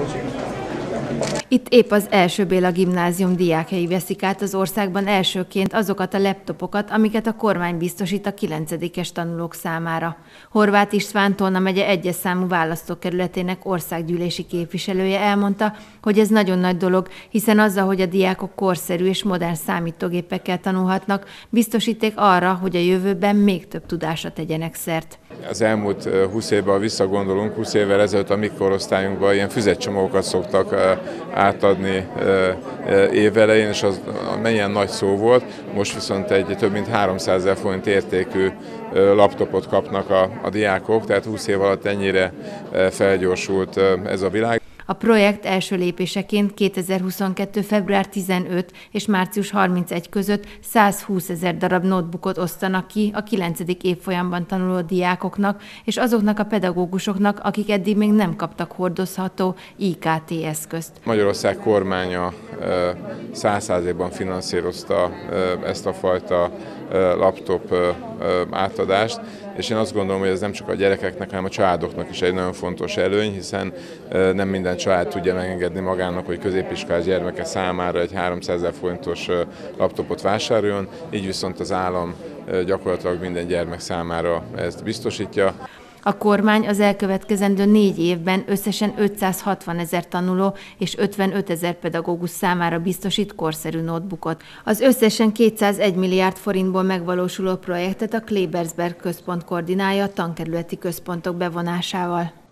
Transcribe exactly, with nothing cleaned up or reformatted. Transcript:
Itt épp az Első Béla Gimnázium diákjai veszik át az országban elsőként azokat a laptopokat, amiket a kormány biztosít a kilencedikes tanulók számára. Horváth István, Tolna megye egyes számú választókerületének országgyűlési képviselője elmondta, hogy ez nagyon nagy dolog, hiszen azzal, hogy a diákok korszerű és modern számítógépekkel tanulhatnak, biztosíték arra, hogy a jövőben még több tudásra tegyenek szert. Az elmúlt húsz évben, ha visszagondolunk, húsz évvel ezelőtt a mi korosztályunkban ilyen füzetcsomagokat szoktak átadni évelején, és az milyen nagy szó volt. Most viszont egy több mint háromszázezer forint értékű laptopot kapnak a, a diákok, tehát húsz év alatt ennyire felgyorsult ez a világ. A projekt első lépéseként kétezer-huszonkettő. február tizenötödike és március harmincegyedike között százhúszezer darab notebookot osztanak ki a kilencedik évfolyamban tanuló diákoknak és azoknak a pedagógusoknak, akik eddig még nem kaptak hordozható I K T eszközt. Magyarország kormánya száz százalékban finanszírozta ezt a fajta laptop átadást, és én azt gondolom, hogy ez nem csak a gyerekeknek, hanem a családoknak is egy nagyon fontos előny, hiszen nem minden család tudja megengedni magának, hogy középiskolás gyermeke számára egy háromszázezer forintos laptopot vásároljon, így viszont az állam gyakorlatilag minden gyermek számára ezt biztosítja. A kormány az elkövetkezendő négy évben összesen ötszázhatvanezer tanuló és ötvenötezer pedagógus számára biztosít korszerű notebookot. Az összesen kétszázegy milliárd forintból megvalósuló projektet a Klebersberg Központ koordinálja a tankerületi központok bevonásával.